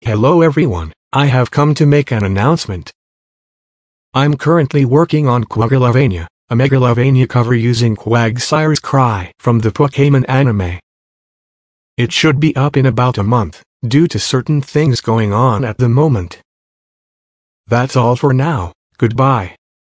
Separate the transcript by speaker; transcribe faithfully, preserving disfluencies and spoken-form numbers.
Speaker 1: Hello everyone, I have come to make an announcement. I'm currently working on Quag, a Megalovania cover using Quag's Sire's Cry from the Pokemon anime. It should be up in about a month, due to certain things going on at the moment. That's all for now, goodbye.